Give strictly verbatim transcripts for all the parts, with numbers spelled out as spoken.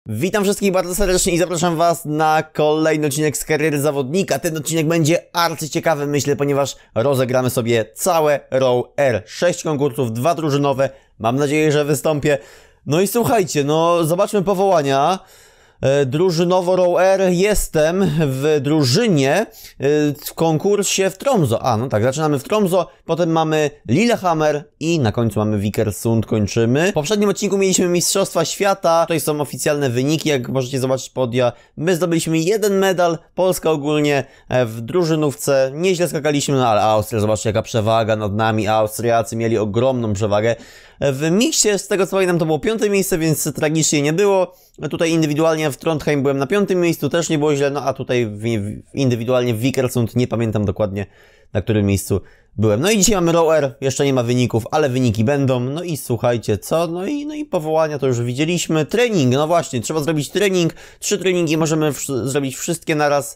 Witam wszystkich bardzo serdecznie i zapraszam was na kolejny odcinek z kariery zawodnika. Ten odcinek będzie arcyciekawy, myślę, ponieważ rozegramy sobie całe Row R. Sześć konkursów, dwa drużynowe. Mam nadzieję, że wystąpię. No i słuchajcie, no zobaczmy powołania. Drużynowo Row R jestem w drużynie w konkursie w Tromso. A, no tak, zaczynamy w Tromso, potem mamy Lillehammer i na końcu mamy Vikersund, kończymy. W poprzednim odcinku mieliśmy Mistrzostwa Świata, tutaj są oficjalne wyniki, jak możecie zobaczyć podia. My zdobyliśmy jeden medal, Polska ogólnie w drużynówce, nieźle skakaliśmy, no ale Austria, zobaczcie jaka przewaga nad nami, Austriacy mieli ogromną przewagę. W miksie, z tego co pamiętam, to było piąte miejsce, więc tragicznie nie było. Tutaj indywidualnie w Trondheim byłem na piątym miejscu, też nie było źle, no a tutaj w, w, indywidualnie w Vikersund nie pamiętam dokładnie na którym miejscu byłem. No i dzisiaj mamy Row R, jeszcze nie ma wyników, ale wyniki będą. No i słuchajcie, co? No i, no i powołania to już widzieliśmy. Trening, no właśnie, trzeba zrobić trening. Trzy treningi możemy w, zrobić wszystkie naraz.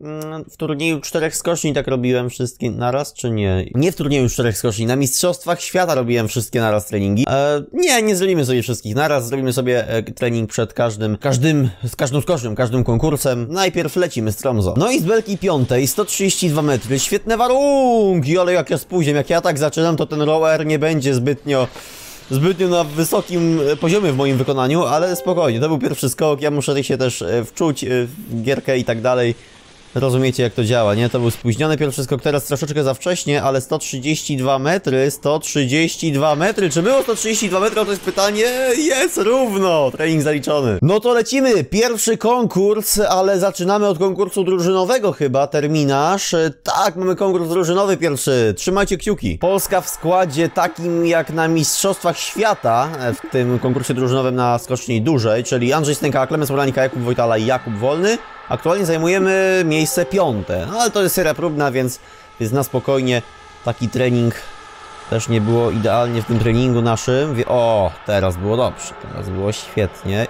W turnieju czterech skoczni tak robiłem wszystkie naraz, czy nie? Nie w turnieju czterech skoczni, na Mistrzostwach Świata robiłem wszystkie naraz treningi. E, nie, nie zrobimy sobie wszystkich naraz, zrobimy sobie e, trening przed każdym, każdym, z każdą skocznią, każdym konkursem. Najpierw lecimy z Tromso. No i z belki piątej, sto trzydzieści dwa metry, świetne warunki, ale jak ja spóźniam, jak ja tak zaczynam, to ten Row R nie będzie zbytnio... Zbytnio na wysokim poziomie w moim wykonaniu, ale spokojnie, to był pierwszy skok, ja muszę się też wczuć w gierkę i tak dalej. Rozumiecie jak to działa, nie? To był spóźniony pierwszy skok, teraz troszeczkę za wcześnie, ale sto trzydzieści dwa metry, sto trzydzieści dwa metry, czy było sto trzydzieści dwa metry? To jest pytanie, jest równo, trening zaliczony. No to lecimy, pierwszy konkurs, ale zaczynamy od konkursu drużynowego chyba, terminarz. Tak, mamy konkurs drużynowy pierwszy, trzymajcie kciuki. Polska w składzie takim jak na Mistrzostwach Świata, w tym konkursie drużynowym na skoczni dużej, czyli Andrzej Stęka, Klemens Moranika, Jakub Wojtala i Jakub Wolny. Aktualnie zajmujemy miejsce piąte, no ale to jest seria próbna, więc, więc na spokojnie taki trening też nie było idealnie w tym treningu naszym. O, teraz było dobrze, teraz było świetnie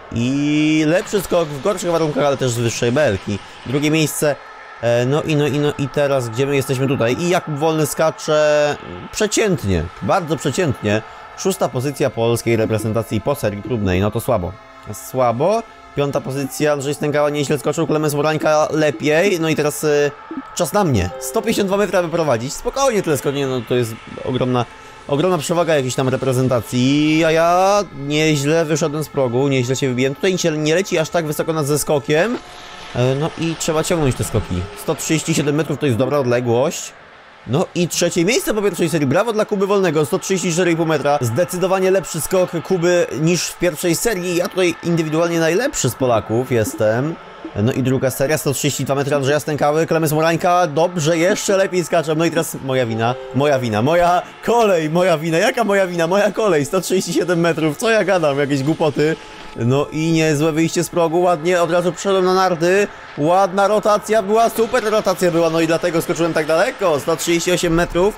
i lepszy skok w gorszych warunkach, ale też z wyższej belki. Drugie miejsce, no i no i no i teraz gdzie my jesteśmy tutaj i Jakub Wolny skacze przeciętnie, bardzo przeciętnie. Szósta pozycja polskiej reprezentacji po serii próbnej, no to słabo, słabo. Piąta pozycja, Andrzej Stękała nieźle skoczył, Klemens Morańka lepiej. No i teraz y, czas na mnie. sto pięćdziesiąt dwa metry, aby prowadzić. Spokojnie tyle skocznie, no to jest ogromna, ogromna przewaga jakiejś tam reprezentacji. A ja nieźle wyszedłem z progu, nieźle się wybiłem. Tutaj się nie leci aż tak wysoko nad zeskokiem. E, no i trzeba ciągnąć te skoki. sto trzydzieści siedem metrów to jest dobra odległość. No i trzecie miejsce po pierwszej serii, brawo dla Kuby Wolnego, sto trzydzieści cztery i pół metra, zdecydowanie lepszy skok Kuby niż w pierwszej serii, ja tutaj indywidualnie najlepszy z Polaków jestem. No i druga seria, sto trzydzieści dwa metry Andrzeja Stękały, Klemens Morańka, dobrze, jeszcze lepiej skaczę, no i teraz moja wina, moja wina, moja kolej, moja wina, jaka moja wina, moja kolej, sto trzydzieści siedem metrów, co ja gadam, jakieś głupoty. No i niezłe wyjście z progu, ładnie, od razu przyszedłem na narty, ładna rotacja była, super rotacja była, no i dlatego skoczyłem tak daleko, sto trzydzieści osiem metrów.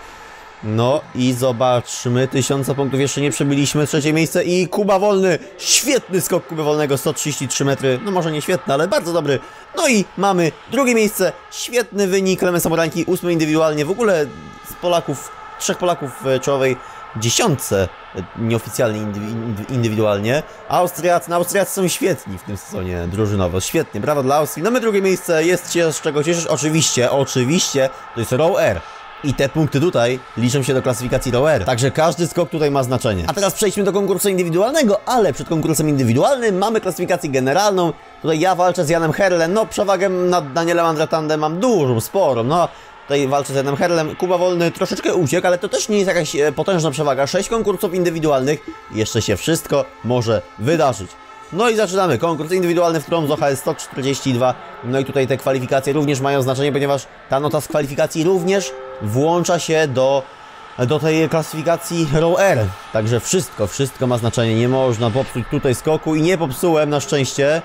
No i zobaczmy, tysiąca punktów jeszcze nie przebyliśmy, trzecie miejsce i Kuba Wolny, świetny skok Kuby Wolnego, sto trzydzieści trzy metry, no może nie świetny, ale bardzo dobry. No i mamy drugie miejsce, świetny wynik Klemensa Morańki, ósmy indywidualnie, w ogóle z Polaków, trzech Polaków w czołowej dziesiątce, nieoficjalnie indywidualnie. Austriacy, no Austriacy są świetni w tym sezonie drużynowo, świetnie, brawo dla Austrii. No my drugie miejsce, jest się z czego cieszysz, oczywiście, oczywiście, to jest Row R. I te punkty tutaj liczą się do klasyfikacji Row R. Także każdy skok tutaj ma znaczenie. A teraz przejdźmy do konkursu indywidualnego, ale przed konkursem indywidualnym mamy klasyfikację generalną. Tutaj ja walczę z Janem Herlem, no przewagę nad Danielem Andratandem mam dużą, sporą, no. Tutaj walczę z Janem Herlem, Kuba Wolny troszeczkę uciekł, ale to też nie jest jakaś potężna przewaga. sześć konkursów indywidualnych, jeszcze się wszystko może wydarzyć. No i zaczynamy. Konkurs indywidualny w Tromso, H S sto czterdzieści dwa. No i tutaj te kwalifikacje również mają znaczenie, ponieważ ta nota z kwalifikacji również włącza się do, do tej klasyfikacji Row R. Także wszystko, wszystko ma znaczenie. Nie można popsuć tutaj skoku i nie popsułem na szczęście.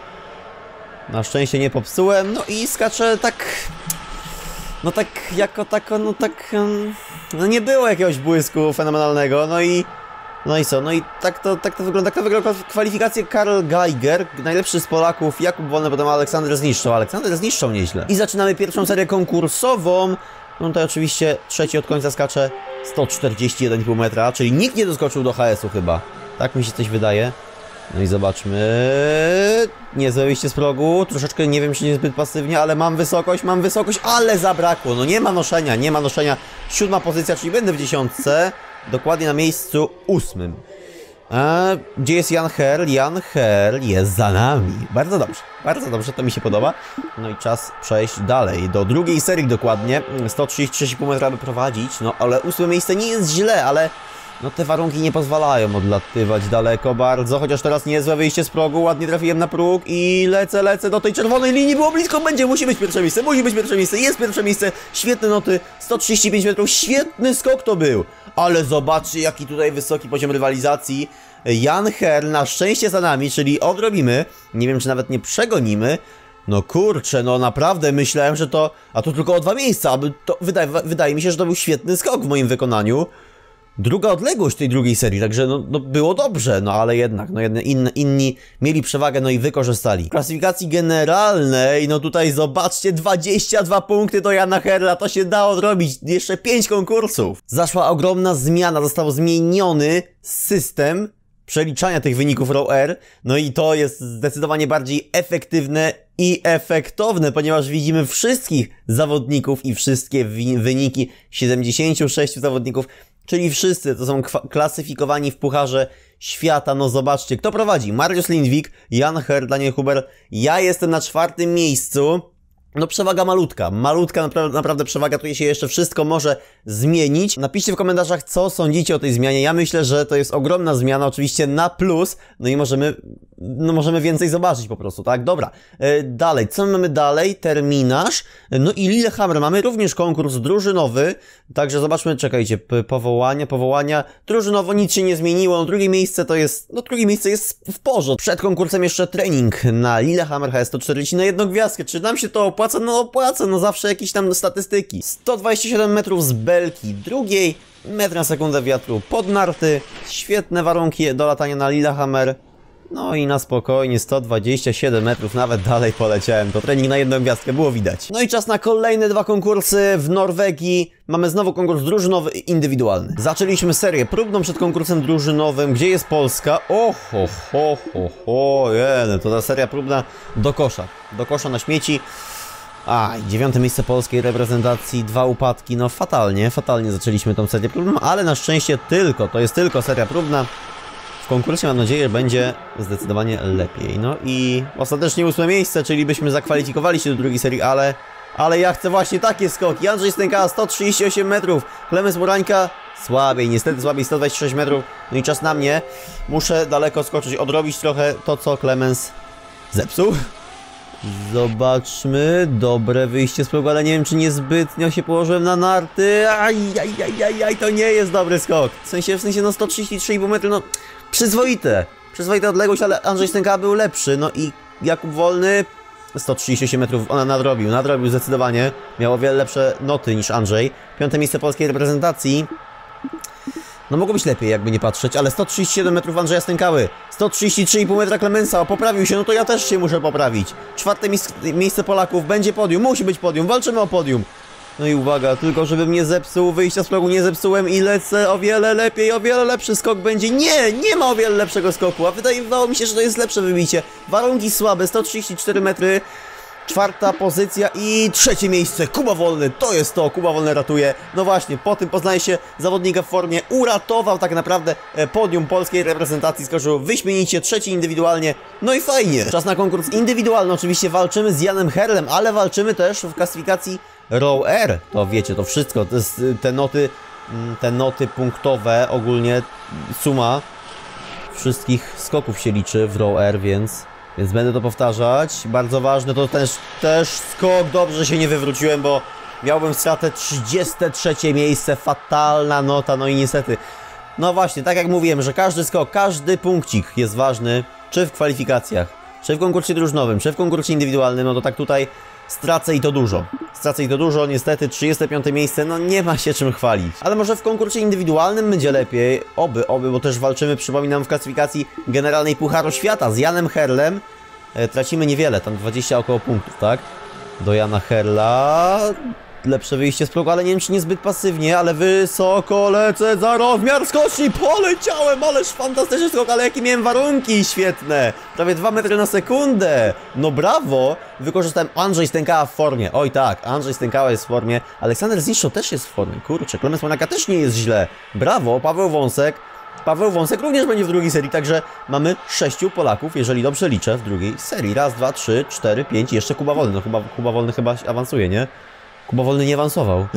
Na szczęście nie popsułem. No i skaczę tak... No tak jako tako, no tak... No nie było jakiegoś błysku fenomenalnego, no i... No i co? No i tak to, tak to wygląda. Tak to wygląda kwalifikacje. Karl Geiger, najlepszy z Polaków, Jakub Wolny, potem Aleksander zniszczał. Aleksander zniszczał nieźle. I zaczynamy pierwszą serię konkursową. No tutaj oczywiście trzeci od końca skacze sto czterdzieści jeden i pół metra, czyli nikt nie doskoczył do H S-u chyba. Tak mi się coś wydaje. No i zobaczmy. Niezłe wyjście z progu. Troszeczkę nie wiem, czy niezbyt pasywnie, ale mam wysokość, mam wysokość, ale zabrakło. No nie ma noszenia, nie ma noszenia. Siódma pozycja, czyli będę w dziesiątce. Dokładnie na miejscu ósmym. A gdzie jest Jan Herl? Jan Herl jest za nami. Bardzo dobrze, bardzo dobrze, to mi się podoba. No i czas przejść dalej, do drugiej serii dokładnie. sto trzydzieści sześć i pół metra by prowadzić, no ale ósme miejsce nie jest źle, ale no te warunki nie pozwalają odlatywać daleko bardzo. Chociaż teraz niezłe wyjście z progu, ładnie trafiłem na próg i lecę, lecę do tej czerwonej linii, było blisko, będzie, musi być pierwsze miejsce, musi być pierwsze miejsce, jest pierwsze miejsce. Świetne noty, sto trzydzieści pięć metrów, świetny skok to był. Ale zobaczcie, jaki tutaj wysoki poziom rywalizacji. Jan Herl na szczęście za nami, czyli odrobimy, nie wiem czy nawet nie przegonimy. No kurczę, no naprawdę myślałem, że to, a to tylko o dwa miejsca, aby to, wydaje, wydaje mi się, że to był świetny skok w moim wykonaniu. Druga odległość tej drugiej serii, także no, no było dobrze, no ale jednak, no jedne, in, inni mieli przewagę, no i wykorzystali. W klasyfikacji generalnej, no tutaj zobaczcie, dwadzieścia dwa punkty do Jana Herla, to się dało zrobić, jeszcze pięć konkursów. Zaszła ogromna zmiana, został zmieniony system przeliczania tych wyników Row R, no i to jest zdecydowanie bardziej efektywne i efektowne, ponieważ widzimy wszystkich zawodników i wszystkie wyniki siedemdziesięciu sześciu zawodników, czyli wszyscy to są klasyfikowani w Pucharze Świata. No zobaczcie, kto prowadzi? Mariusz Lindwik, Jan Herl, Daniel Huber, ja jestem na czwartym miejscu. No przewaga malutka, malutka naprawdę, naprawdę przewaga, tutaj się jeszcze wszystko może zmienić. Napiszcie w komentarzach, co sądzicie o tej zmianie. Ja myślę, że to jest ogromna zmiana, oczywiście na plus, no i możemy, no możemy więcej zobaczyć po prostu, tak? Dobra, e, dalej, co mamy dalej? Terminarz, no i Lillehammer, mamy również konkurs drużynowy, także zobaczmy, czekajcie, powołania, powołania, drużynowo nic się nie zmieniło, no drugie miejsce to jest, no drugie miejsce jest w porządku. Przed konkursem jeszcze trening na Lillehammer H S sto czterdzieści na jedną gwiazdkę, czy nam się to opłaca? No opłaca, no zawsze jakieś tam statystyki. sto dwadzieścia siedem metrów z belki drugiej, metr na sekundę wiatru pod narty, świetne warunki do latania na Lillehammer. No i na spokojnie, sto dwadzieścia siedem metrów, nawet dalej poleciałem, to trening na jedną gwiazdkę, było widać. No i czas na kolejne dwa konkursy w Norwegii. Mamy znowu konkurs drużynowy i indywidualny. Zaczęliśmy serię próbną przed konkursem drużynowym. Gdzie jest Polska? O, ho, ho, ho, ho, jeden, to ta seria próbna do kosza, do kosza na śmieci. A, dziewiąte miejsce polskiej reprezentacji, dwa upadki, no fatalnie, fatalnie zaczęliśmy tą serię próbną, ale na szczęście tylko, to jest tylko seria próbna. W konkursie mam nadzieję, że będzie zdecydowanie lepiej. No i ostatecznie ósme miejsce, czyli byśmy zakwalifikowali się do drugiej serii, ale... Ale ja chcę właśnie takie skoki. Andrzej Stęka, sto trzydzieści osiem metrów. Klemens Murańka, słabiej, niestety słabiej, sto dwadzieścia sześć metrów. No i czas na mnie. Muszę daleko skoczyć, odrobić trochę to, co Klemens zepsuł. Zobaczmy, dobre wyjście z progu, ale nie wiem, czy niezbytnio się położyłem na narty. Aj, aj, aj, aj, aj, to nie jest dobry skok. W sensie, w sensie, no sto trzydzieści trzy i pół metra, no przyzwoite. Przyzwoita odległość, ale Andrzej Stęka był lepszy. No i Jakub Wolny, sto trzydzieści osiem metrów, ona nadrobił, nadrobił zdecydowanie. Miał o wiele lepsze noty niż Andrzej. Piąte miejsce polskiej reprezentacji. No mogło być lepiej, jakby nie patrzeć, ale sto trzydzieści siedem metrów Andrzeja Stękały, sto trzydzieści trzy i pół metra Klemensa, poprawił się, no to ja też się muszę poprawić. Czwarte miejsce, miejsce Polaków, będzie podium, musi być podium, walczymy o podium. No i uwaga, tylko żebym nie zepsuł, wyjścia z progu nie zepsułem i lecę o wiele lepiej, o wiele lepszy skok będzie. Nie, nie ma o wiele lepszego skoku, a wydawało mi się, że to jest lepsze wybicie. Warunki słabe, sto trzydzieści cztery metry. Czwarta pozycja i trzecie miejsce, Kuba Wolny, to jest to, Kuba Wolny ratuje. No właśnie, po tym poznaje się zawodnika w formie, uratował tak naprawdę podium polskiej reprezentacji, skoczył wyśmienicie, trzeci indywidualnie, no i fajnie. Czas na konkurs indywidualny, oczywiście walczymy z Janem Herlem, ale walczymy też w klasyfikacji Row R, to wiecie, to wszystko, to jest te noty, te noty punktowe, ogólnie suma wszystkich skoków się liczy w Row R, więc... Więc będę to powtarzać. Bardzo ważne to też, też skok. Dobrze, że się nie wywróciłem, bo miałbym stratę trzydzieste trzecie miejsce. Fatalna nota, no i niestety. No właśnie, tak jak mówiłem, że każdy skok, każdy punkcik jest ważny. Czy w kwalifikacjach, czy w konkursie drużynowym, czy w konkursie indywidualnym. No to tak tutaj stracę i to dużo. Stracę i to dużo, niestety trzydzieste piąte miejsce, no nie ma się czym chwalić. Ale może w konkursie indywidualnym będzie lepiej. Oby, oby, bo też walczymy, przypominam, w klasyfikacji generalnej Pucharu Świata z Janem Herlem. E, tracimy niewiele, tam dwadzieścia około punktów, tak? Do Jana Herla... lepsze wyjście z progu, ale nie wiem, czy niezbyt pasywnie, ale wysoko lecę za rozmiar skoczni, poleciałem, ależ fantastyczny skok, ale jakie miałem warunki świetne, prawie dwa metry na sekundę, no brawo, wykorzystałem. Andrzej Stękała w formie, oj tak, Andrzej Stękała jest w formie, Aleksander Zniszczo też jest w formie, kurczę, Klemens Monaka też nie jest źle, brawo, Paweł Wąsek, Paweł Wąsek również będzie w drugiej serii, także mamy sześciu Polaków, jeżeli dobrze liczę, w drugiej serii. Raz, dwa, trzy, cztery, pięć i jeszcze Kuba Wolny. No Kuba, Kuba Wolny chyba awansuje, nie? Kuba Wolny nie awansował.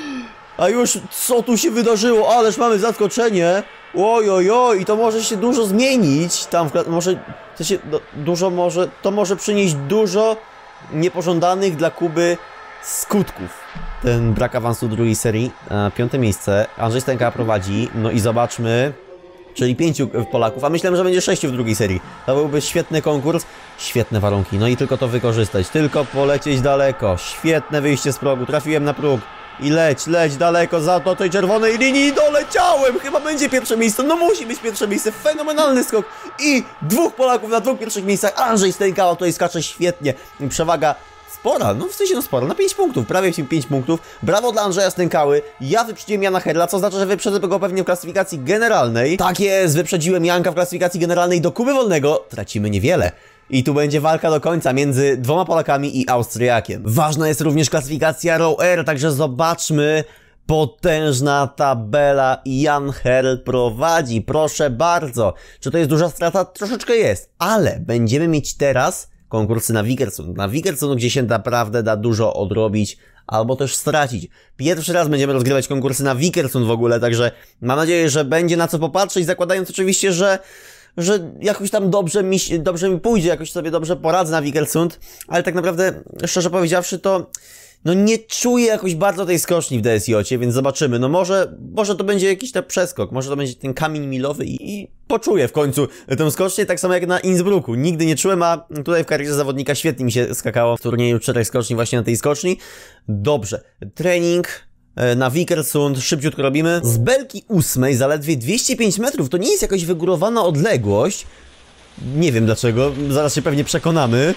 A już co tu się wydarzyło? Ależ mamy zaskoczenie. Oj, oj, oj, i to może się dużo zmienić. Tam w, może, to się, no, dużo może, to może przynieść dużo niepożądanych dla Kuby skutków. Ten brak awansu drugiej serii. E, piąte miejsce. Andrzej Stęka prowadzi. No i zobaczmy. Czyli pięciu Polaków, a myślałem, że będzie sześciu w drugiej serii. To byłby świetny konkurs, świetne warunki. No i tylko to wykorzystać, tylko polecieć daleko. Świetne wyjście z progu, trafiłem na próg. I leć, leć daleko za do tej czerwonej linii i doleciałem! Chyba będzie pierwsze miejsce, no musi być pierwsze miejsce, fenomenalny skok. I dwóch Polaków na dwóch pierwszych miejscach. Andrzej Stękała tutaj skacze świetnie. Przewaga spora, no w sensie no spora, na pięć punktów, prawie pięć punktów. Brawo dla Andrzeja Stękały. Ja wyprzedziłem Jana Herla, co oznacza, że wyprzedzę go pewnie w klasyfikacji generalnej. Tak jest, wyprzedziłem Janka w klasyfikacji generalnej do Kuby Wolnego. Tracimy niewiele. I tu będzie walka do końca między dwoma Polakami i Austriakiem. Ważna jest również klasyfikacja Row R, także zobaczmy. Potężna tabela i Jan Herl prowadzi, proszę bardzo. Czy to jest duża strata? Troszeczkę jest, ale będziemy mieć teraz konkursy na Wikersund. Na Wikersund, gdzie się naprawdę da dużo odrobić albo też stracić. Pierwszy raz będziemy rozgrywać konkursy na Wikersund w ogóle, także mam nadzieję, że będzie na co popatrzeć, zakładając oczywiście, że że jakoś tam dobrze mi, dobrze mi pójdzie, jakoś sobie dobrze poradzę na Wikersund, ale tak naprawdę, szczerze powiedziawszy, to no nie czuję jakoś bardzo tej skoczni w D S J-cie, więc zobaczymy. No może, może to będzie jakiś tam przeskok, może to będzie ten kamień milowy i, i poczuję w końcu tę skocznię, tak samo jak na Innsbrucku. Nigdy nie czułem, a tutaj w karierze zawodnika świetnie mi się skakało w turnieju czterech skoczni właśnie na tej skoczni. Dobrze, trening na Wikersund, szybciutko robimy. Z belki ósmej zaledwie dwieście pięć metrów, to nie jest jakaś wygórowana odległość. Nie wiem dlaczego, zaraz się pewnie przekonamy.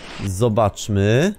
Zobaczmy.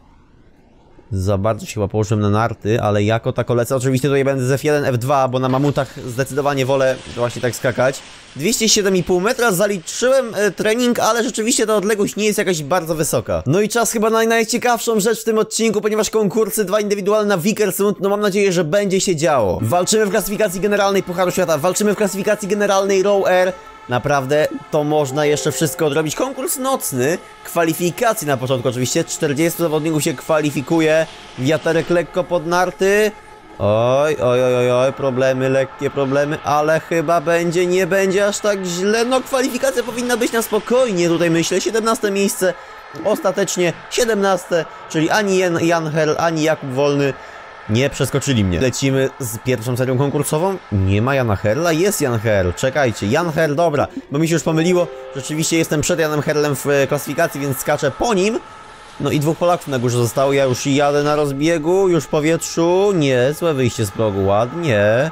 Za bardzo się chyba położyłem na narty, ale jako tako lecę. Oczywiście tutaj będę z F jeden, F dwa, bo na mamutach zdecydowanie wolę właśnie tak skakać. dwieście siedem i pół metra, zaliczyłem e, trening, ale rzeczywiście ta odległość nie jest jakaś bardzo wysoka. No i czas chyba na najciekawszą rzecz w tym odcinku, ponieważ konkursy dwa indywidualne na Wikersund, no mam nadzieję, że będzie się działo. Walczymy w klasyfikacji generalnej Pucharu Świata, walczymy w klasyfikacji generalnej Row R. Naprawdę to można jeszcze wszystko odrobić. Konkurs nocny, kwalifikacji na początku oczywiście, czterdziestu zawodników się kwalifikuje, wiaterek lekko pod narty. Oj, oj, oj, oj, oj, problemy, lekkie problemy, ale chyba będzie, nie będzie aż tak źle. No kwalifikacja powinna być na spokojnie, tutaj myślę, siedemnaste miejsce, ostatecznie siedemnaste, czyli ani Jan, Jan Herl, ani Jakub Wolny nie przeskoczyli mnie. Lecimy z pierwszą serią konkursową. Nie ma Jana Herla, jest Jan Herl. Czekajcie, Jan Herl, dobra, bo mi się już pomyliło. Rzeczywiście jestem przed Janem Herlem w klasyfikacji, więc skaczę po nim. No i dwóch Polaków na górze zostało. Ja już jadę na rozbiegu, już w powietrzu. Nie, złe wyjście z progu, ładnie.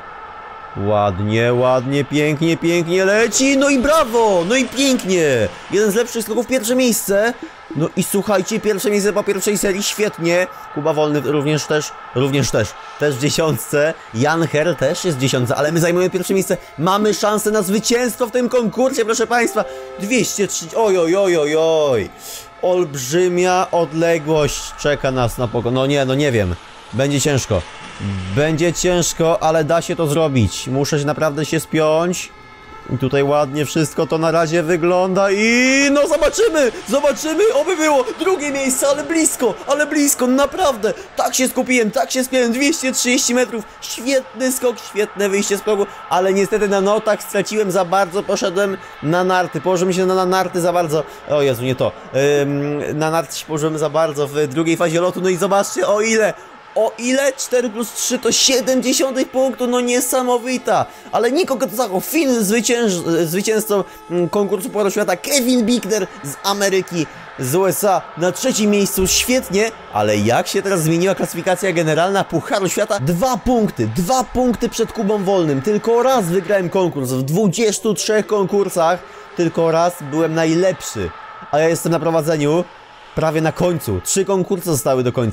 Ładnie, ładnie, pięknie, pięknie leci. No i brawo, no i pięknie. Jeden z lepszych skoków, pierwsze miejsce. No i słuchajcie, pierwsze miejsce po pierwszej serii, świetnie. Kuba Wolny również też, również też, też w dziesiątce. Jan Herl też jest w dziesiątce, ale my zajmujemy pierwsze miejsce. Mamy szansę na zwycięstwo w tym konkursie, proszę Państwa. dwieście trzy, oj, oj, oj, oj, oj. Olbrzymia odległość czeka nas na pokój. No nie, no nie wiem. Będzie ciężko. Będzie ciężko, ale da się to zrobić. Muszę się naprawdę się spiąć. I tutaj ładnie wszystko to na razie wygląda i no zobaczymy, zobaczymy, oby było drugie miejsce, ale blisko, ale blisko, naprawdę, tak się skupiłem, tak się spiąłem, dwieście trzydzieści metrów, świetny skok, świetne wyjście z progu, ale niestety na notach straciłem za bardzo, poszedłem na narty, położyłem się na, na narty za bardzo, o Jezu, nie to, Ym, na narty się położyłem za bardzo w drugiej fazie lotu, no i zobaczcie o ile, O ile? cztery plus trzy to siedemdziesiąt punktu, no niesamowita. Ale Niko Kotsako, Finn, zwycięż, zwycięzcą konkursu Pucharu Świata, Kevin Bickner z Ameryki, z U S A na trzecim miejscu, świetnie. Ale jak się teraz zmieniła klasyfikacja generalna Pucharu Świata? Dwa punkty, dwa punkty przed Kubą Wolnym. Tylko raz wygrałem konkurs, w dwudziestu trzech konkursach tylko raz byłem najlepszy. A ja jestem na prowadzeniu prawie na końcu, trzy konkursy zostały do końca.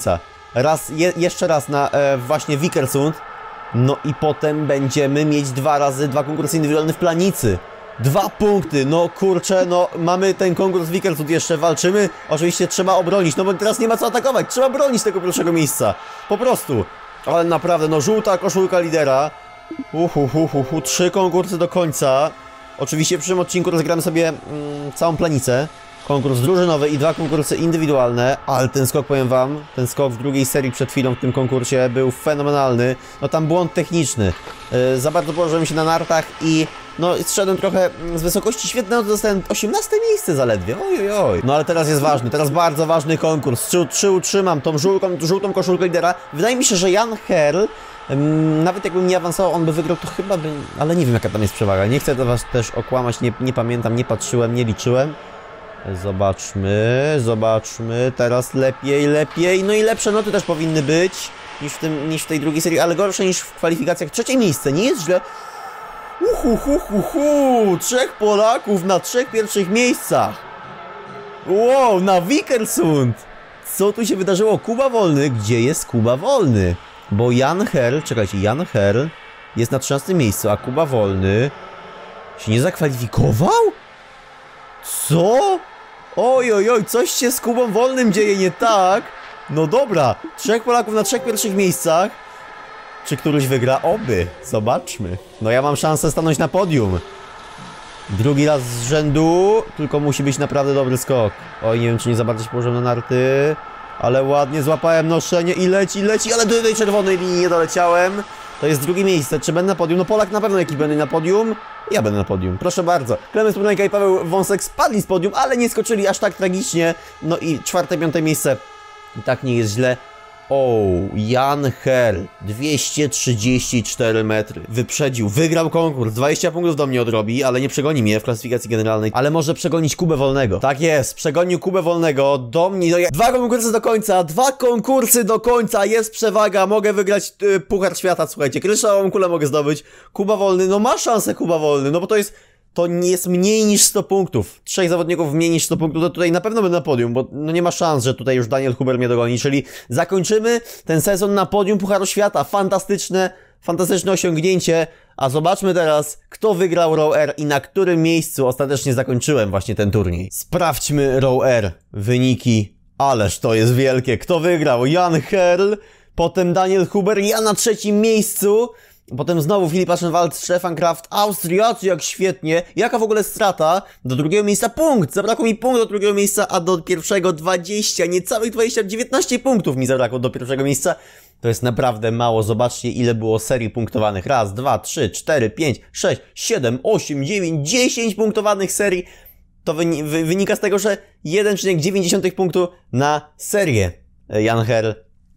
raz, je, jeszcze raz na e, właśnie Vikersund. No i potem będziemy mieć dwa razy dwa konkursy indywidualne w Planicy. Dwa punkty, no kurczę, no mamy ten konkurs Vikersund jeszcze, walczymy. Oczywiście trzeba obronić, no bo teraz nie ma co atakować. Trzeba bronić tego pierwszego miejsca. Po prostu. Ale naprawdę, no żółta koszulka lidera. Uhu, hu, hu, hu. Trzy konkursy do końca. Oczywiście w przyszłym odcinku rozegramy sobie mm, całą Planicę. Konkurs drużynowy i dwa konkursy indywidualne. Ale ten skok, powiem wam, ten skok w drugiej serii przed chwilą w tym konkursie był fenomenalny. No tam błąd techniczny. Yy, za bardzo położyłem się na nartach i no zszedłem trochę z wysokości świetnej, no to dostałem osiemnaste miejsce zaledwie. Oj, oj, oj. No ale teraz jest ważny, teraz bardzo ważny konkurs. Czy, czy utrzymam tą żółtą, żółtą koszulkę lidera? Wydaje mi się, że Jan Herl, ym, nawet jakbym nie awansował, on by wygrał, to chyba by... Ale nie wiem, jaka tam jest przewaga. Nie chcę was też okłamać, nie, nie pamiętam, nie patrzyłem, nie liczyłem. Zobaczmy, zobaczmy, teraz lepiej, lepiej, no i lepsze noty też powinny być niż w, tym, niż w tej drugiej serii, ale gorsze niż w kwalifikacjach. Trzecie miejsce, nie jest źle. Uhu, hu, hu, hu, trzech Polaków na trzech pierwszych miejscach. Wow, na Vikersund. Co tu się wydarzyło? Kuba Wolny, gdzie jest Kuba Wolny? Bo Jan Herl, czekajcie, Jan Herl jest na trzynastym miejscu, a Kuba Wolny się nie zakwalifikował? Co? Oj, oj, oj, coś się z Kubą Wolnym dzieje nie tak. No dobra, trzech Polaków na trzech pierwszych miejscach. Czy któryś wygra? Oby. Zobaczmy. No ja mam szansę stanąć na podium. Drugi raz z rzędu, tylko musi być naprawdę dobry skok. Oj, nie wiem, czy nie za bardzo się położyłem na narty. Ale ładnie złapałem noszenie i leci, leci, ale do tej czerwonej linii nie doleciałem. To jest drugie miejsce. Czy będę na podium? No Polak na pewno jakiś będzie na podium. Ja będę na podium. Proszę bardzo. Klemens Brunejka i Paweł Wąsek spadli z podium, ale nie skoczyli aż tak tragicznie. No i czwarte, piąte miejsce. I tak nie jest źle. O, Jan Herl, dwieście trzydzieści cztery metry. Wyprzedził, wygrał konkurs, dwadzieścia punktów do mnie odrobi, ale nie przegoni mnie w klasyfikacji generalnej. Ale może przegonić Kubę Wolnego. Tak jest, przegonił Kubę Wolnego do mnie. Do... Dwa konkursy do końca, dwa konkursy do końca, jest przewaga, mogę wygrać yy, Puchar Świata, słuchajcie, kryształową kulę mogę zdobyć. Kuba Wolny, no ma szansę Kuba Wolny, no bo to jest... To nie jest mniej niż sto punktów. Trzech zawodników mniej niż sto punktów, to tutaj na pewno będę na podium, bo no nie ma szans, że tutaj już Daniel Huber mnie dogoni, czyli zakończymy ten sezon na podium Pucharu Świata. Fantastyczne, fantastyczne osiągnięcie. A zobaczmy teraz, kto wygrał Row R i na którym miejscu ostatecznie zakończyłem właśnie ten turniej. Sprawdźmy Row R. Wyniki. Ależ to jest wielkie. Kto wygrał? Jan Herl, potem Daniel Huber, ja na trzecim miejscu. Potem znowu Filip Aschenwald, Stefan Kraft, Austriacy, jak świetnie. Jaka w ogóle strata? Do drugiego miejsca punkt. Zabrakło mi punkt do drugiego miejsca, a do pierwszego dwadzieścia, niecałych dwadzieścia, dziewiętnaście punktów mi zabrakło do pierwszego miejsca. To jest naprawdę mało. Zobaczcie, ile było serii punktowanych. Raz, dwa, trzy, cztery, pięć, sześć, siedem, osiem, dziewięć, dziesięć punktowanych serii. To wyni wy wynika z tego, że jeden przecinek dziewięć punktu na serię. Jan Herl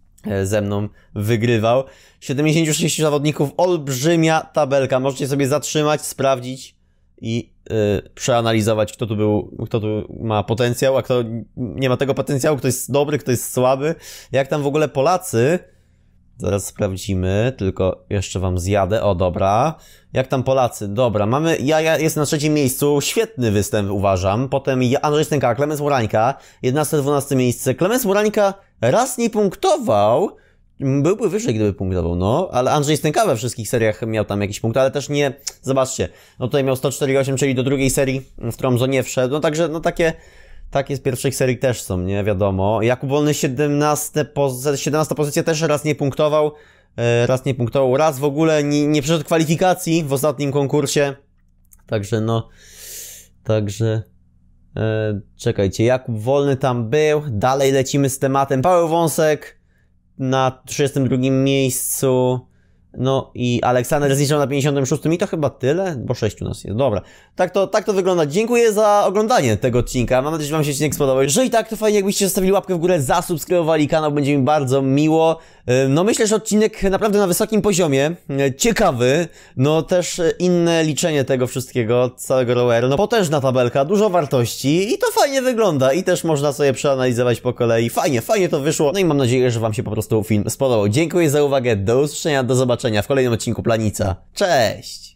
ze mną wygrywał. siedemdziesięciu sześciu zawodników, olbrzymia tabelka. Możecie sobie zatrzymać, sprawdzić i yy, przeanalizować, kto tu był, kto tu ma potencjał, a kto nie ma tego potencjału, kto jest dobry, kto jest słaby. Jak tam w ogóle Polacy? Zaraz sprawdzimy, tylko jeszcze wam zjadę. O, dobra. Jak tam Polacy? Dobra, mamy, ja, ja jestem na trzecim miejscu, świetny występ uważam. Potem Andrzej Stęka, Klemens Murańka, jedenaste dwunaste miejsce. Klemens Murańka raz nie punktował, byłby wyżej, gdyby punktował, no, ale Andrzej Stęka we wszystkich seriach miał tam jakieś punkty, ale też nie, zobaczcie, no tutaj miał sto cztery osiem, czyli do drugiej serii, w którą nie wszedł, no także, no takie... Takie z pierwszych serii też są, nie wiadomo. Jakub Wolny siedemnaста, pozy siedemnasta pozycja też raz nie punktował. E, raz nie punktował, raz w ogóle nie, nie przeszedł kwalifikacji w ostatnim konkursie. Także no... Także... E, czekajcie, Jakub Wolny tam był. Dalej lecimy z tematem. Paweł Wąsek na trzydziestym drugim miejscu. No i Aleksander zliczał na pięćdziesiątym szóstym i to chyba tyle, bo sześciu nas jest. Dobra, tak to, tak to wygląda. Dziękuję za oglądanie tego odcinka. Mam nadzieję, że wam się odcinek spodobał. Jeżeli tak, to fajnie jakbyście zostawili łapkę w górę, zasubskrybowali kanał, będzie mi bardzo miło. No myślę, że odcinek naprawdę na wysokim poziomie, ciekawy, no też inne liczenie tego wszystkiego, całego Row R, no potężna tabelka, dużo wartości i to fajnie wygląda i też można sobie przeanalizować po kolei. Fajnie, fajnie to wyszło. No i mam nadzieję, że wam się po prostu film spodobał. Dziękuję za uwagę, do usłyszenia, do zobaczenia w kolejnym odcinku Planica. Cześć!